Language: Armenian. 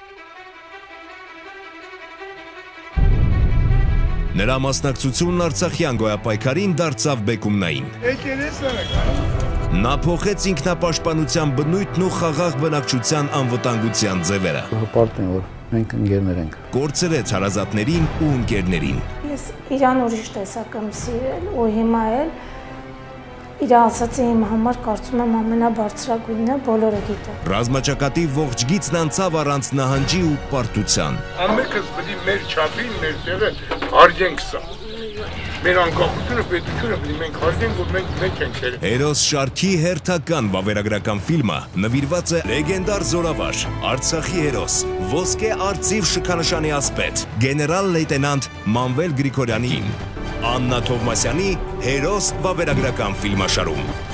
Նրա մասնակցությունն Արցախյան գոյապայքարին դարձավ բեկումնային։ Նա փոխեց ինքնապաշտպանության բնույթն ու խաղաղ բնակչության անվտանգության ձևերը։ Հպարտ են, որ մենք ընկերներ ենք։ Կորցրեց հարազատներին ու ընկերներին։ Ես իրան ուրիշ տեսակ եմ սիրել ու հիմա էլ իր ասածը իմ համար կարծում եմ ամենաբարձրագույնն է, բոլորը գիտեն։ Ռազմաճակատի ողջ գիծն անցավ առանց նահանջի ու պարտության։ Ամենքս պետք է մեր չափին, մեր տեղը հարգենք սա։ Մեր անկախությունը, պետությունը պետք է մենք հարգենք, որ մենք մեկ ենք։ Հերոս շարքի հերթական վավերագրական ֆիլմը նվիրված է լեգենդար զորավար, Արցախի հերոս, ոսկե արծիվ շքանշանի ասպետ, գեներալ լեյտենանտ Մանվել Գրիգորյանին, Աննա Թովմասյանի հերոս վավերագրական ֆիլմաշարում։